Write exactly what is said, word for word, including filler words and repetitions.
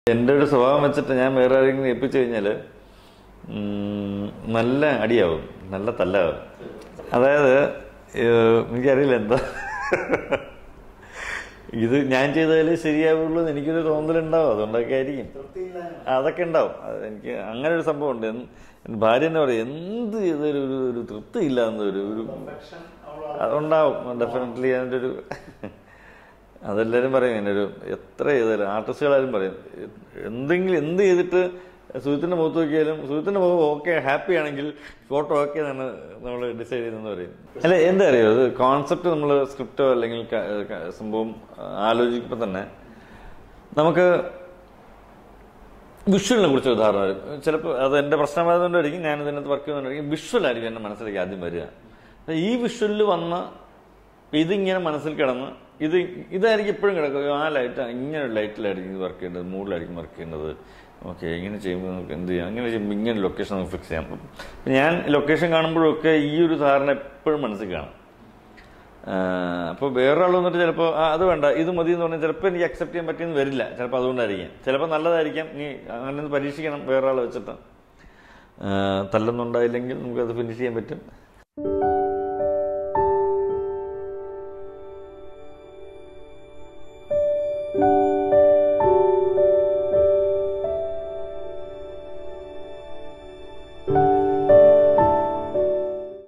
എൻ്റെ ഒരു സ്വഭാവം വെച്ചിട്ട് ഞാൻ വേറെ ആരെങ്കിലും ഏൽപ്പിച്ചു കഴിഞ്ഞാൽ നല്ല അടിയാവും, നല്ല തല്ലാവും. അതായത് എനിക്കറിയില്ല എന്താ ഇത് ഞാൻ ചെയ്താലേ ശരിയാവുള്ളൂ എന്ന് എനിക്കൊരു തോന്നലുണ്ടാവും. അതുകൊണ്ടൊക്കെ ആയിരിക്കും, അതൊക്കെ ഉണ്ടാവും. എനിക്ക് അങ്ങനെ ഒരു സംഭവം ഉണ്ട്. ഭാര്യ എന്ന് പറയും എന്ത് ചെയ്തൊരു ഒരു ഒരു തൃപ്തി ഇല്ല എന്നൊരു ഒരു അതുണ്ടാവും ഡെഫിനറ്റ്ലി. അതിൻ്റെ ഒരു അതെല്ലാവരും പറയും. എൻ്റെ ഒരു എത്ര ചെയ്താലും ആർട്ടിസ്റ്റുകളാരും പറയും എന്തെങ്കിലും എന്ത് ചെയ്തിട്ട് സുജിത്തിൻ്റെ മുഖത്ത് നോക്കിയാലും സുജിത്തിൻ്റെ മുഖം ഓക്കെ ഹാപ്പി ആണെങ്കിൽ ഫോട്ടോ ഓക്കെ എന്നാണ് നമ്മൾ ഡിസൈഡ് ചെയ്തെന്ന് പറയും. അല്ല എന്താ അറിയോ, അത് കോൺസെപ്റ്റ് നമ്മൾ സ്ക്രിപ്റ്റോ അല്ലെങ്കിൽ സംഭവം ആലോചിക്കുമ്പോൾ തന്നെ നമുക്ക് വിഷ്വലിനെ കുറിച്ച് ഉദാഹരണം വരും. ചിലപ്പോൾ അത് എൻ്റെ പ്രശ്നമായതുകൊണ്ടായിരിക്കും ഞാൻ ഇതിനകത്ത് വർക്ക് ചെയ്യുന്നതുകൊണ്ടായിരിക്കും വിഷ്വലായിരിക്കും എൻ്റെ മനസ്സിലേക്ക് ആദ്യം വരിക. ഈ വിഷ്വലിൽ വന്ന ഇതിങ്ങനെ മനസ്സിൽ കിടന്ന് ഇത് ഇതായിരിക്കും എപ്പോഴും കിടക്കുക. ആ ലൈറ്റ് ഇങ്ങനെ ലൈറ്റിലായിരിക്കും ഇത് വർക്ക് ചെയ്യേണ്ടത്, മൂഡിലായിരിക്കും വർക്ക് ചെയ്യേണ്ടത്. ഓക്കെ ഇങ്ങനെ ചെയ്യുമ്പോൾ നമുക്ക് എന്ത് ചെയ്യാം, അങ്ങനെ ചെയ്യുമ്പോൾ ഇങ്ങനെ ലൊക്കേഷൻ നമുക്ക് ഫിക്സ് ചെയ്യാം. അപ്പം ഞാൻ ലൊക്കേഷൻ കാണുമ്പോഴൊക്കെ ഈ ഒരു ധാരണ എപ്പോഴും മനസ്സിൽ കാണും. അപ്പോൾ വേറൊരാൾ വന്നിട്ട് ചിലപ്പോൾ അത് വേണ്ട ഇത് മതി എന്ന് പറഞ്ഞാൽ ചിലപ്പോൾ എനിക്ക് അക്സെപ്റ്റ് ചെയ്യാൻ പറ്റിയെന്ന് വരില്ല. ചിലപ്പോൾ അതുകൊണ്ടായിരിക്കാം, ചിലപ്പോൾ നല്ലതായിരിക്കാം. നീ അങ്ങനെ പരീക്ഷിക്കണം വേറൊരാളെ വെച്ചിട്ട്. തല്ലൊന്നും ഉണ്ടായില്ലെങ്കിൽ നമുക്കത് ഫിനിഷ് ചെയ്യാൻ പറ്റും.